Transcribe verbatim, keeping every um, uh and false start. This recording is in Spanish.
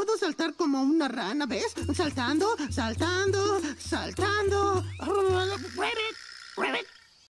puedo saltar como una rana, ¿ves? Saltando, saltando, saltando.